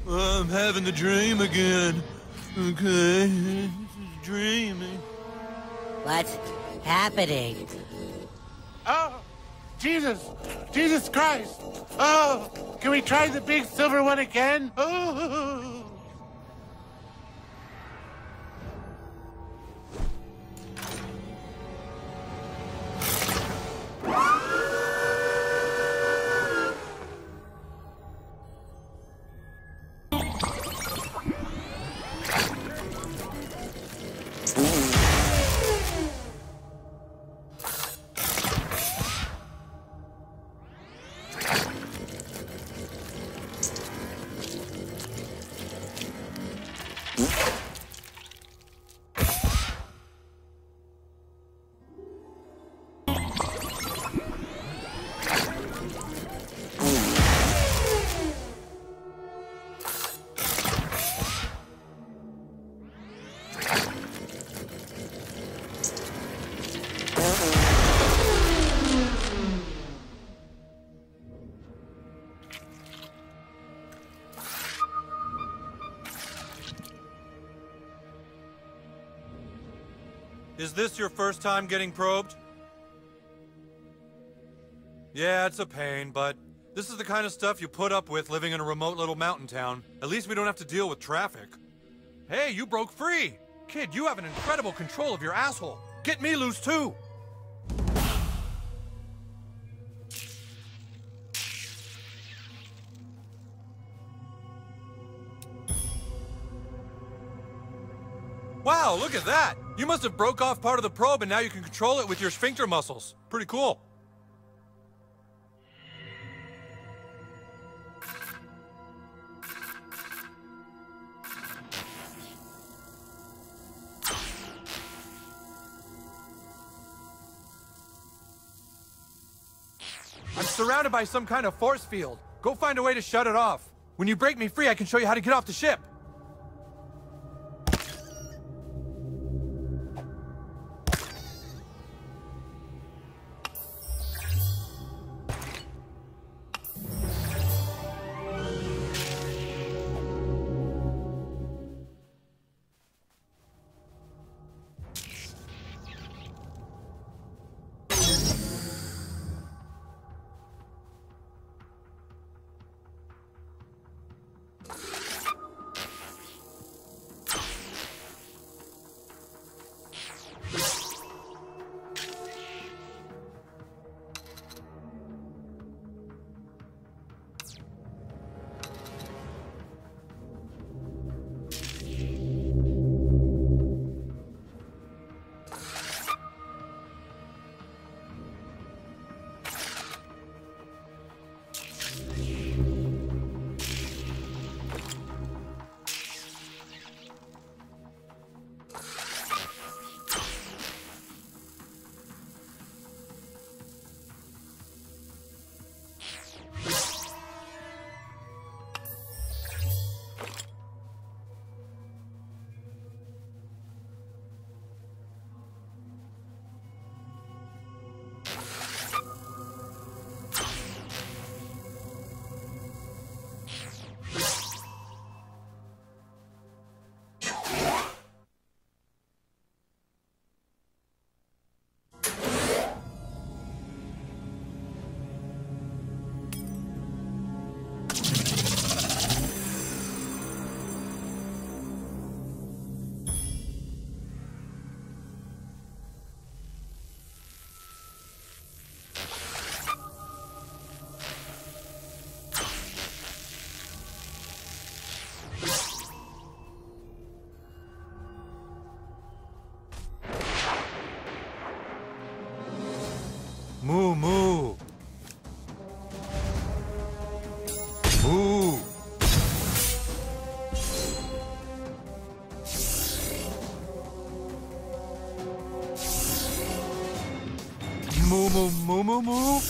I'm having the dream again. Okay, dreaming. What's happening? Oh, Jesus! Jesus Christ! Oh, can we try the big silver one again? Oh. Is this your first time getting probed? Yeah, it's a pain, but this is the kind of stuff you put up with living in a remote little mountain town. At least we don't have to deal with traffic. Hey, you broke free! Kid, you have an incredible control of your asshole. Get me loose too! Wow, look at that! You must have broke off part of the probe and now you can control it with your sphincter muscles. Pretty cool. I'm surrounded by some kind of force field. Go find a way to shut it off. When you break me free, I can show you how to get off the ship. Moo moo. Moo. Moo moo moo moo moo.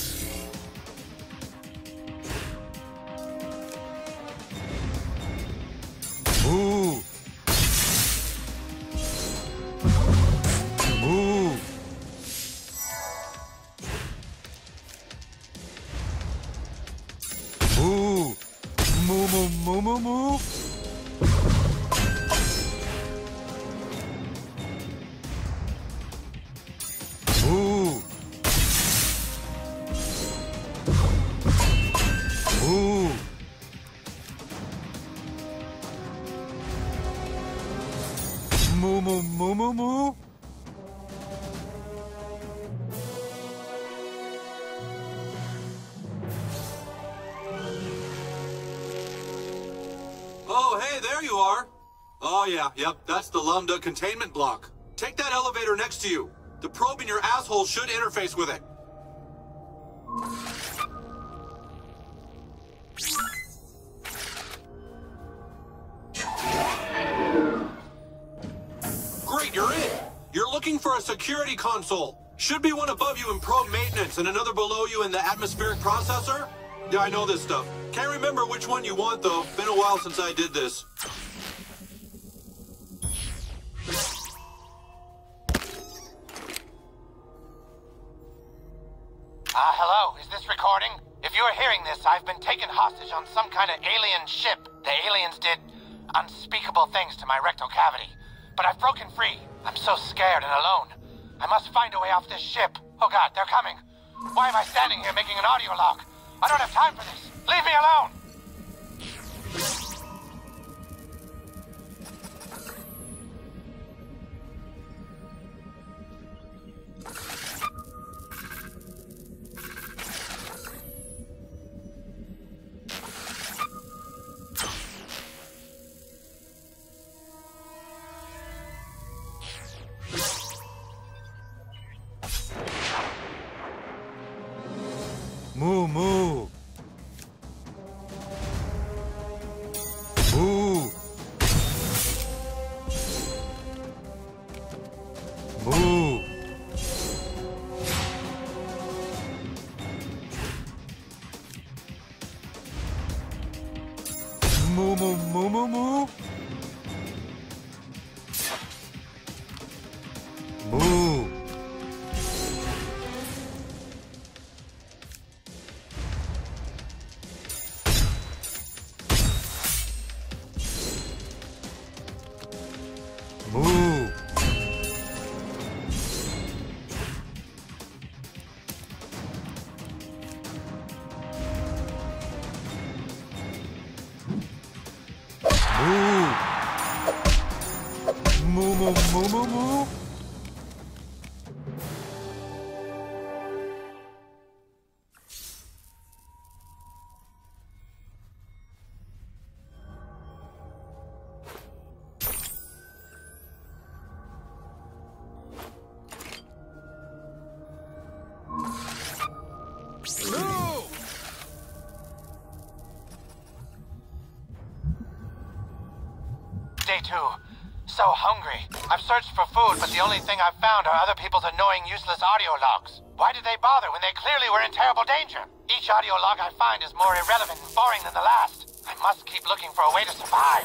Moo. Moo. Moo. Moo moo moo moo moo moo. Moo. Moo. Moo moo moo moo moo. Oh, hey, there you are. Oh, yeah, yep, that's the Lambda containment block. Take that elevator next to you. The probe in your asshole should interface with it. Great, you're in. You're looking for a security console. Should be one above you in probe maintenance and another below you in the atmospheric processor. Yeah, I know this stuff. Can't remember which one you want, though. Been a while since I did this. Hello, is this recording? If you are hearing this, I've been taken hostage on some kind of alien ship. The aliens did unspeakable things to my rectal cavity. But I've broken free. I'm so scared and alone. I must find a way off this ship. Oh God, they're coming. Why am I standing here making an audio log? I don't have time for this. Leave me alone! Moo moo. Moo. Moo. Moo moo moo moo moo. Moo. Moo. Moo moo moo moo moo. Day 2. So hungry. I've searched for food, but the only thing I've found are other people's annoying, useless audio logs. Why did they bother when they clearly were in terrible danger? Each audio log I find is more irrelevant and boring than the last. I must keep looking for a way to survive.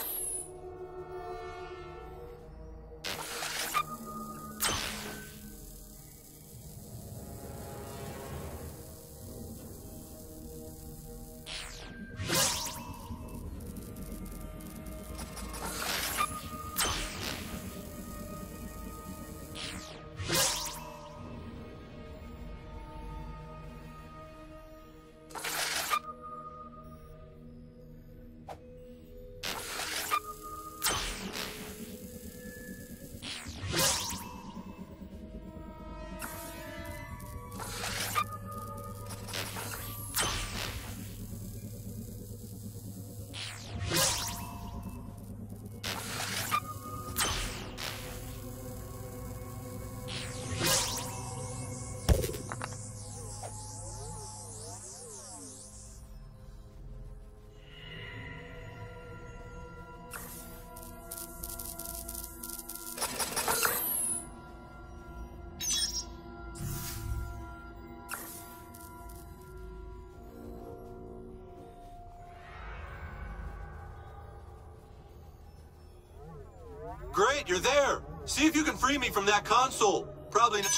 Great, you're there. See if you can free me from that console. Probably not.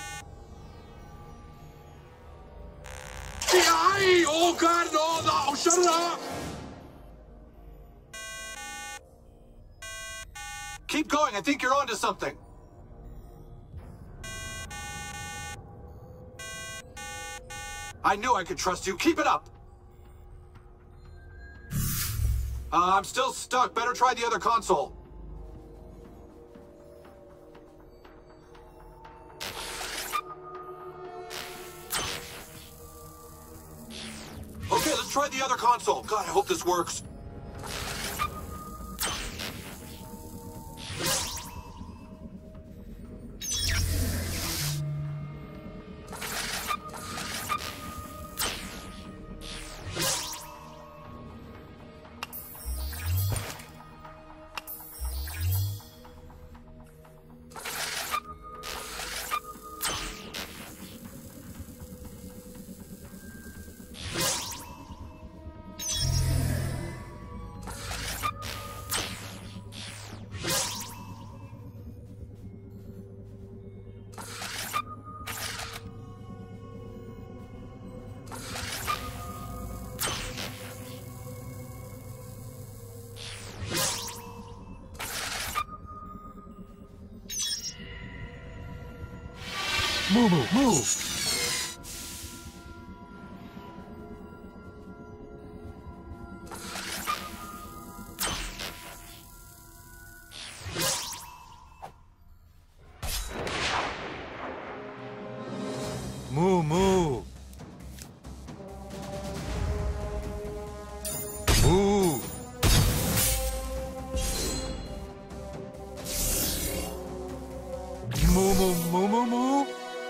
Oh God, no, no, shut Keep going, I think you're onto something. I knew I could trust you. Keep it up. I'm still stuck. Better try the other console. Okay, let's try the other console. God, I hope this works. Move, move! Moo, moo! Moo! Moo, moo, moo, moo, moo!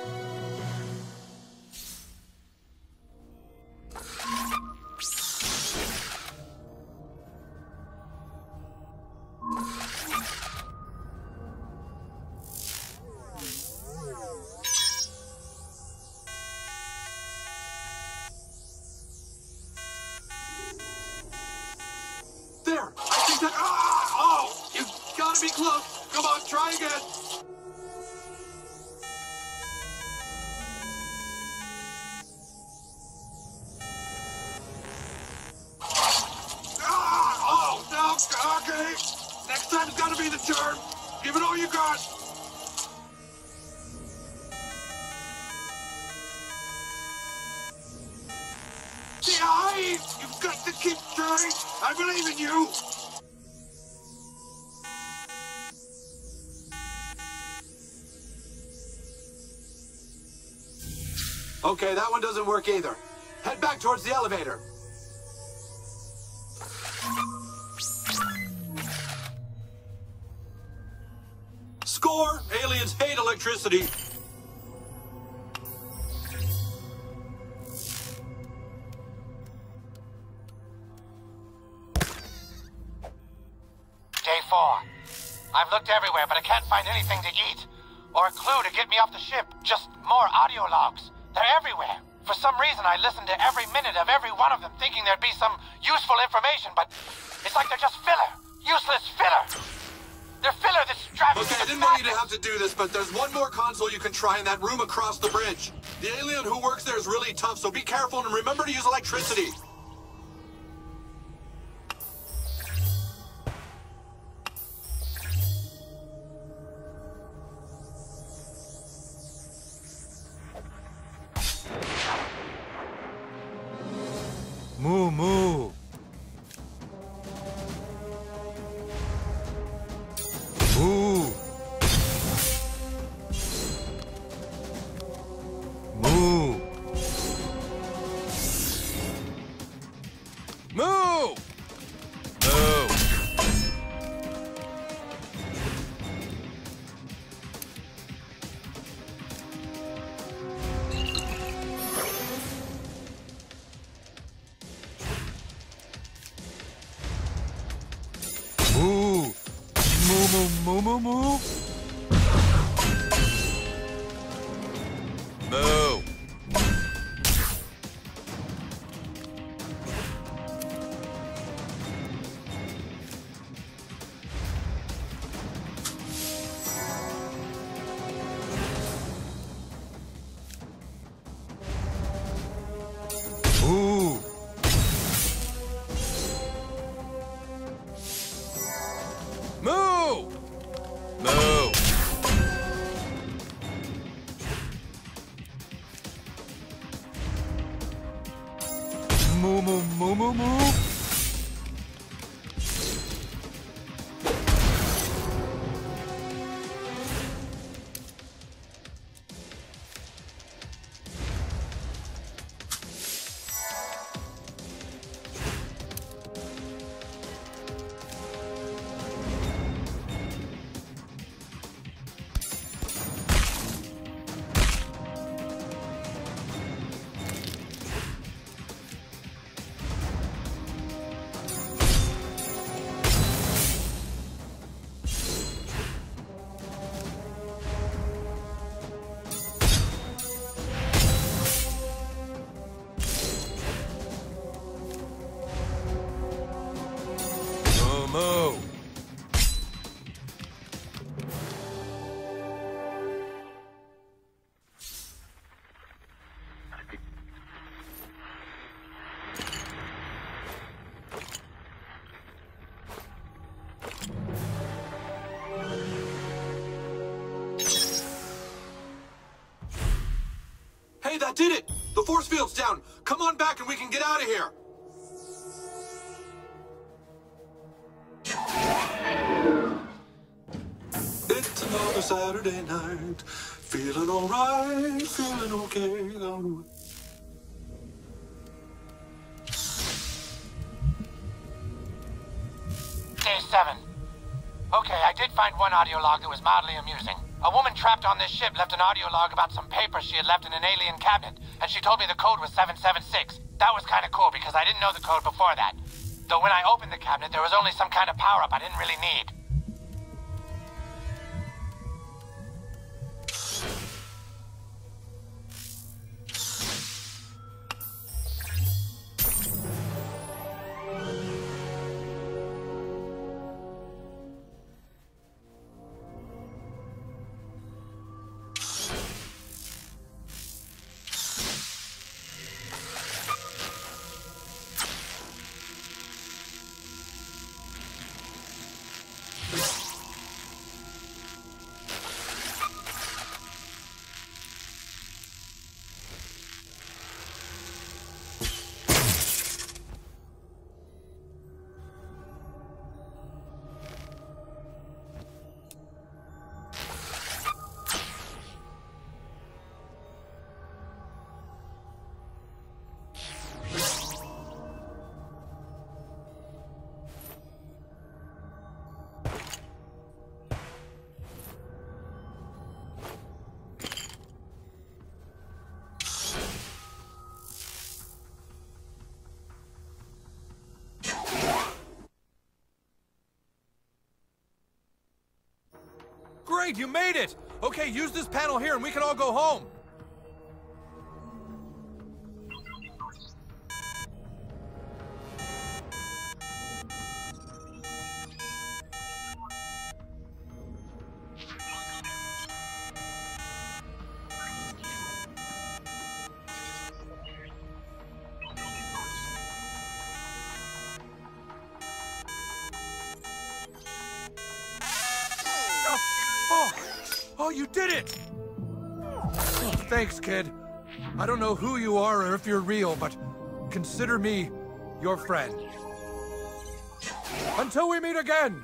There! I think that... Ah! Oh! You gotta be close! Come on, try again! Ah! Oh, no! Okay! Next time's gotta be the turn! Give it all you got! The eyes! You've got to keep trying! I believe in you! Okay, that one doesn't work either. Head back towards the elevator. Score! Aliens hate electricity. Day 4. I've looked everywhere, but I can't find anything to eat. Or a clue to get me off the ship. Just more audio logs. They're everywhere. For some reason, I listened to every minute of every one of them, thinking there'd be some useful information, but it's like they're just filler. Useless filler. They're filler that's driving me Okay, I didn't want you to have to do this, but there's one more console you can try in that room across the bridge. The alien who works there is really tough, so be careful and remember to use electricity. Moo, moo! Moo! Moo! Moo! Moo! Moo! Moo, moo, moo, moo, moo! Moo! Moo! Moo moo moo moo moo. Moo. Hey, that did it! The force field's down! Come on back and we can get out of here! It's another Saturday night. Feeling alright, feeling okay. Day 7. Okay, I did find one audio log that was mildly amusing. A woman trapped on this ship left an audio log about some papers she had left in an alien cabinet, and she told me the code was 776. That was kind of cool because I didn't know the code before that. Though when I opened the cabinet, there was only some kind of power-up I didn't really need. Great, you made it! Okay, use this panel here and we can all go home. Oh, you did it! Oh, thanks, kid. I don't know who you are or if you're real, but consider me your friend. Until we meet again!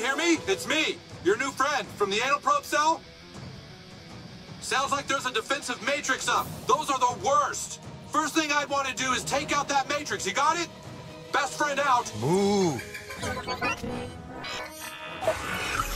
hear me? It's me, your new friend from the anal probe cell. Sounds like there's a defensive matrix up. Those are the worst. First thing I'd want to do is take out that matrix. You got it? Best friend out. Move.